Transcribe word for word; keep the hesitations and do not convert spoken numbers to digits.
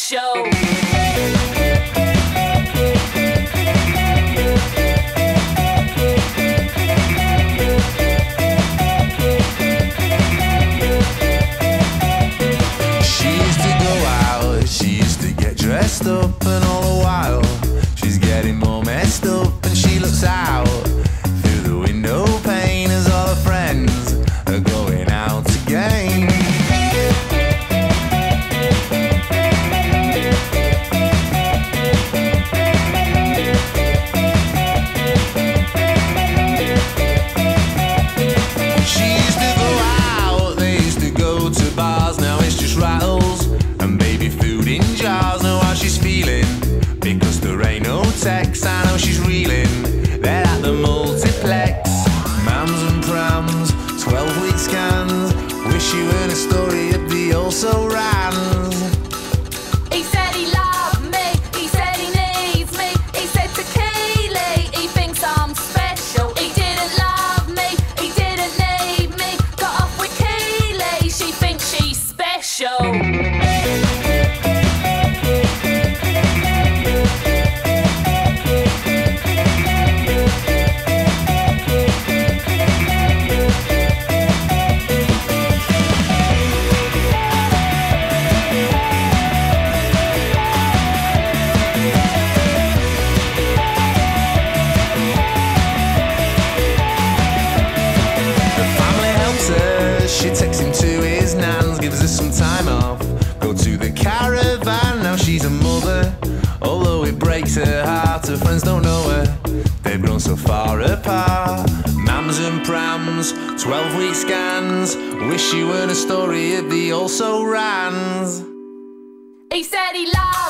special. Dressed up and all the while she's getting more messed up, and she looks out through the window pane as all her friends are going out again. She used to go out, they used to go to bars, now it's just rattles and baby food in jars. Know how she's feeling, because there ain't no text. I know she's reeling, they're at the multiplex. Mams and prams, twelve week scans. Wish you heard a story of the also rans. He said he loved me, he said he needs me. He said to Keely, he thinks I'm special. He didn't love me, he didn't need me. Got off with Keely, she thinks she's special. She takes him to his nan's, gives her some time off, go to the caravan. Now she's a mother, although it breaks her heart. Her friends don't know her, they've grown so far apart. Mams and prams, twelve week scans. Wish you weren't a story of the also rans. He said he loved